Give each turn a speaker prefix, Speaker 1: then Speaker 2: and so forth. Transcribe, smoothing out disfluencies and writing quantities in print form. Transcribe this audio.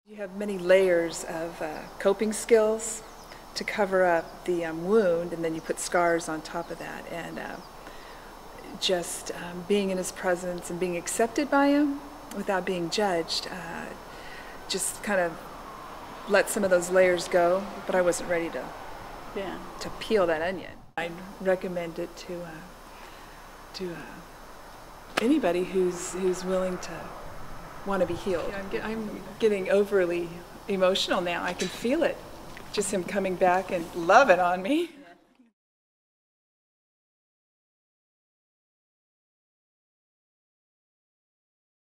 Speaker 1: You have many layers of coping skills to cover up the wound, and then you put scars on top of that. And just being in his presence and being accepted by him without being judged just kind of let some of those layers go, but I wasn't ready to peel that onion. I'd recommend it to anybody who's willing to want to be healed. I'm getting overly emotional now. I can feel it. Just him coming back and loving on me.